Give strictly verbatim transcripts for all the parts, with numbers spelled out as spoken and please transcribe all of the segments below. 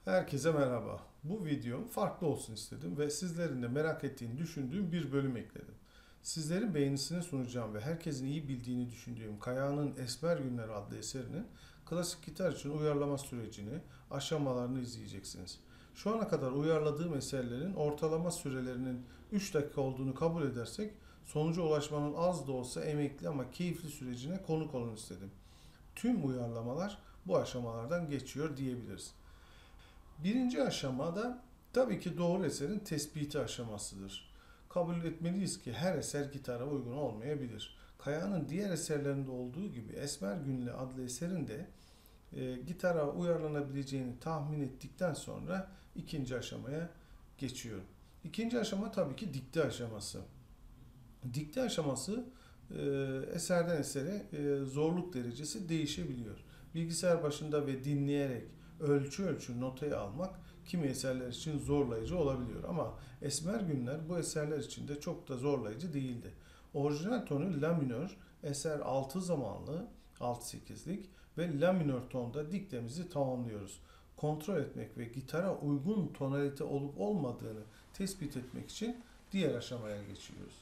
Herkese merhaba. Bu videom farklı olsun istedim ve sizlerin de merak ettiğini düşündüğüm bir bölüm ekledim. Sizlerin beğenisini sunacağım ve herkesin iyi bildiğini düşündüğüm Kayağan'ın Esmer Günler adlı eserinin klasik gitar için uyarlama sürecini, aşamalarını izleyeceksiniz. Şu ana kadar uyarladığım eserlerin ortalama sürelerinin üç dakika olduğunu kabul edersek, sonuca ulaşmanın az da olsa emekli ama keyifli sürecine konuk olun istedim. Tüm uyarlamalar bu aşamalardan geçiyor diyebiliriz. Birinci aşamada tabii ki doğru eserin tespiti aşamasıdır. Kabul etmeliyiz ki her eser gitara uygun olmayabilir. Kaya'nın diğer eserlerinde olduğu gibi Esmer Günlü adlı eserin de e, gitara uyarlanabileceğini tahmin ettikten sonra ikinci aşamaya geçiyorum. İkinci aşama tabii ki dikte aşaması. Dikte aşaması e, eserden esere e, zorluk derecesi değişebiliyor. Bilgisayar başında ve dinleyerek ölçü ölçü notayı almak kimi eserler için zorlayıcı olabiliyor. Ama Esmer Günler bu eserler için de çok da zorlayıcı değildi. Orijinal tonu La minör, eser altı zamanlı, altı sekizlik ve La minör tonda diktemizi tamamlıyoruz. Kontrol etmek ve gitara uygun tonalite olup olmadığını tespit etmek için diğer aşamaya geçiyoruz.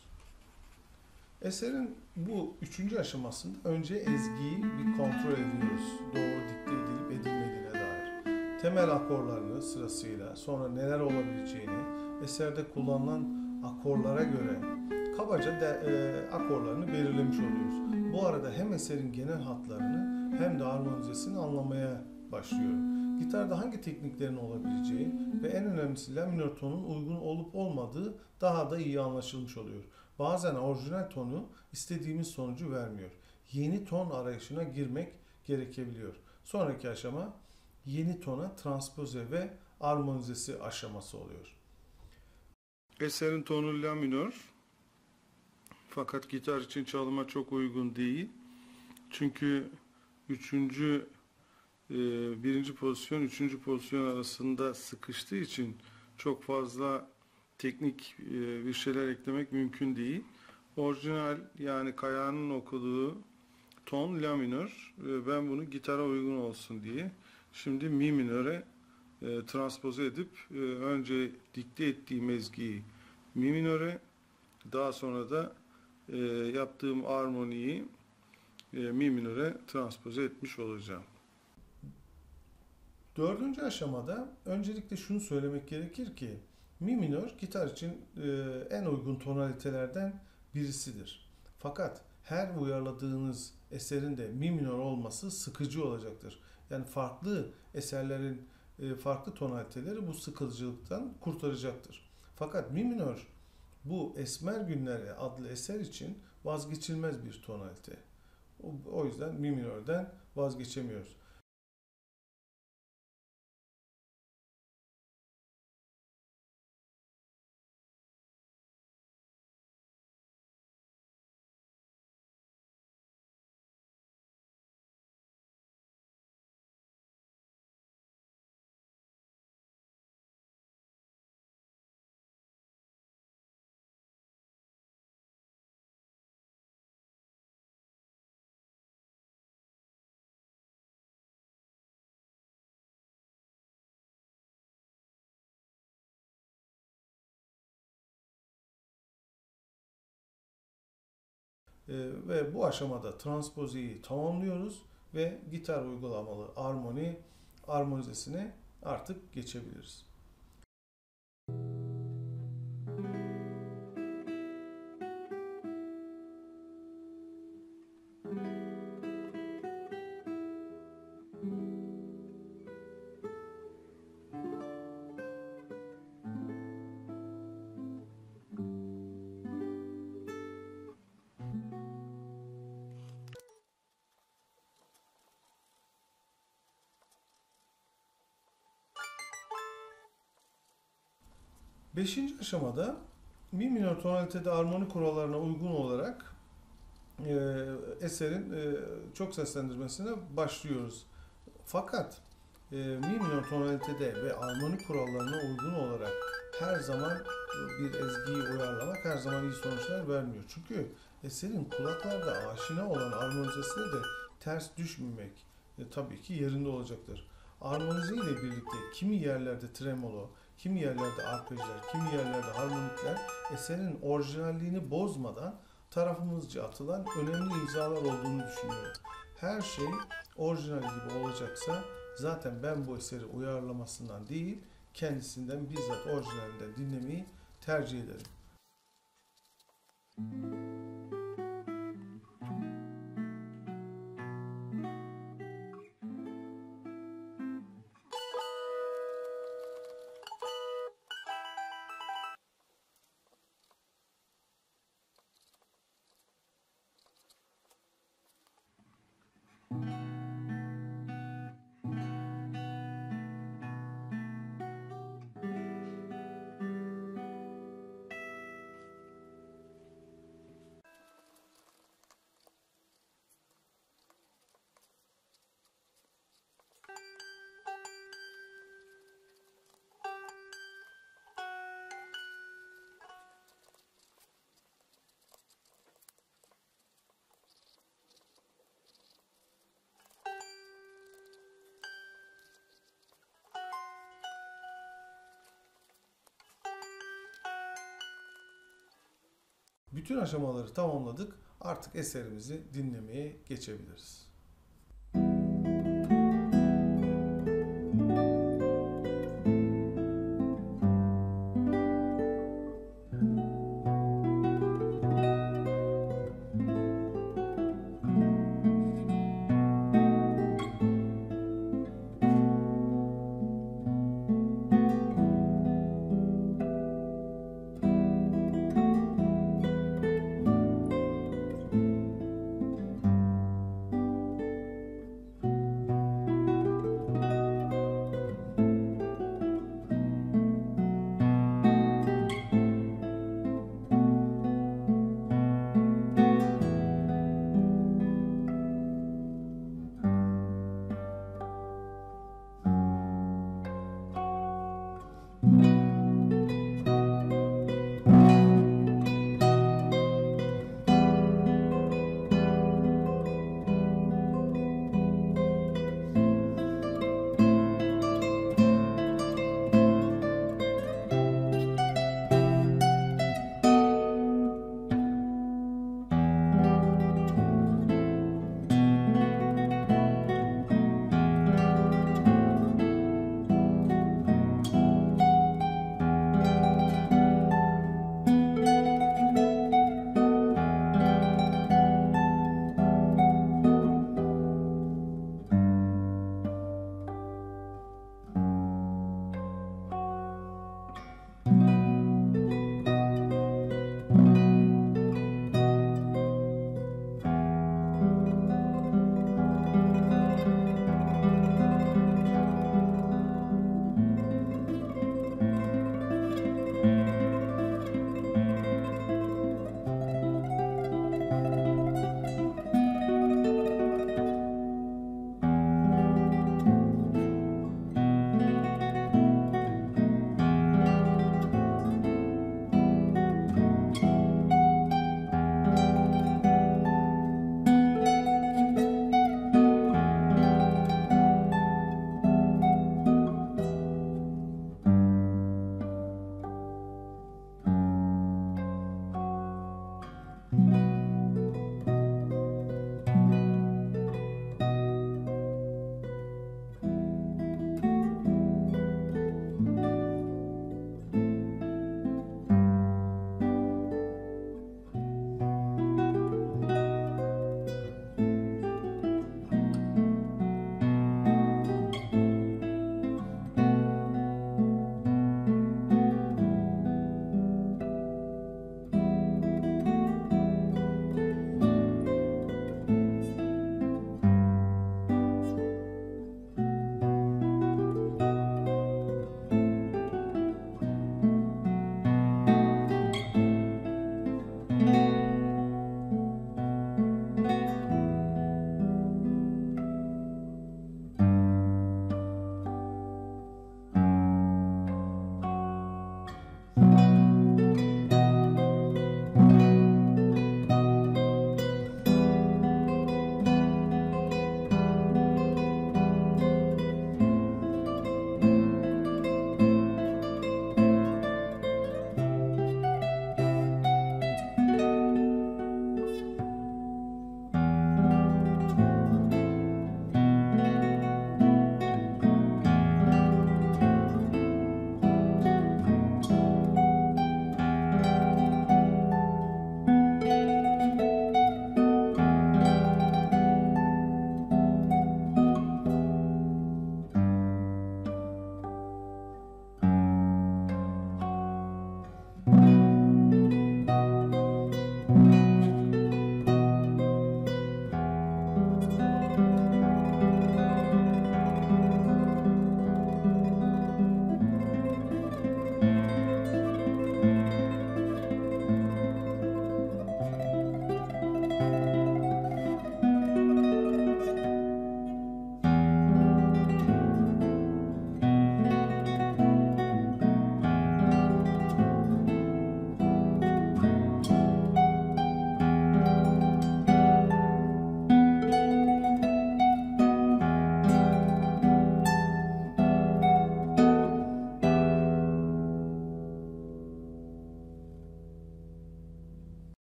Eserin bu üçüncü aşamasında önce ezgiyi bir kontrol ediyoruz. Doğru dikte edilip edilmediğine dair. Temel akorlarını sırasıyla, sonra neler olabileceğini, eserde kullanılan akorlara göre kabaca de, e, akorlarını belirlemiş oluyoruz. Bu arada hem eserin genel hatlarını hem de armonizesini anlamaya başlıyorum. Gitarda hangi tekniklerin olabileceği ve en önemlisi la minör tonun uygun olup olmadığı daha da iyi anlaşılmış oluyor. Bazen orijinal tonu istediğimiz sonucu vermiyor. Yeni ton arayışına girmek gerekebiliyor. Sonraki aşama yeni tona transpoze ve armonizesi aşaması oluyor. Eserin tonu la minör, fakat gitar için çalıma çok uygun değil. Çünkü üçüncü e, birinci pozisyon, üçüncü pozisyon arasında sıkıştığı için çok fazla teknik e, bir şeyler eklemek mümkün değil. Orijinal, yani Kayağan'ın okuduğu ton la minör. E, ben bunu gitara uygun olsun diye şimdi mi minöre e, transpoze edip e, önce dikte ettiğim ezgiyi mi minöre, daha sonra da e, yaptığım armoniyi e, mi minöre transpoze etmiş olacağım. Dördüncü aşamada öncelikle şunu söylemek gerekir ki mi minör gitar için e, en uygun tonalitelerden birisidir. Fakat her uyarladığınız eserin de mi minör olması sıkıcı olacaktır. Yani farklı eserlerin e, farklı tonaliteleri bu sıkıcılıktan kurtaracaktır. Fakat mi minör bu Esmer Günleri adlı eser için vazgeçilmez bir tonalite. O, o yüzden mi minörden vazgeçemiyoruz. Ee, ve bu aşamada transpozeyi tamamlıyoruz ve gitar uygulamalı armoni armonizesine artık geçebiliriz. Beşinci aşamada mi minör tonalitede armoni kurallarına uygun olarak e, eserin e, çok seslendirmesine başlıyoruz. Fakat e, mi minör tonalitede ve armoni kurallarına uygun olarak her zaman bir ezgiyi uyarlamak her zaman iyi sonuçlar vermiyor. Çünkü eserin kulaklarda aşina olan armonizesine de ters düşmemek e, tabii ki yerinde olacaktır. Armonize ile birlikte kimi yerlerde tremolo, kimi yerlerde arpejler, kimi yerlerde harmonikler eserin orijinalliğini bozmadan tarafımızca atılan önemli imzalar olduğunu düşünüyorum. Her şey orijinal gibi olacaksa zaten ben bu eseri uyarlamasından değil, kendisinden bizzat orijinalinden dinlemeyi tercih ederim. Bütün aşamaları tamamladık. Artık eserimizi dinlemeye geçebiliriz.